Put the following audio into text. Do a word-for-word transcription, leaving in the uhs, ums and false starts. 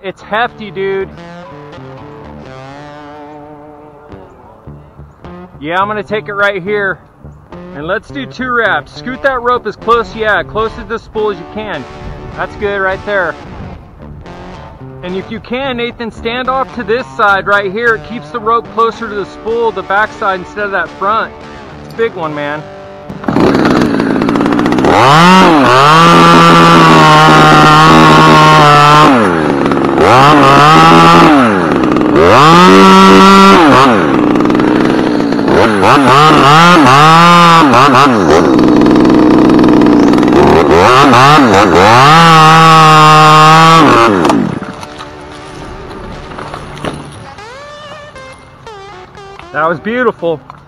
It's hefty, dude. Yeah, I'm gonna take it right here. And let's do two wraps. Scoot that rope as close, yeah, close to the spool as you can. That's good right there. And if you can, Nathan, stand off to this side right here. It keeps the rope closer to the spool, the back side, instead of that front. It's a big one, man. That was beautiful.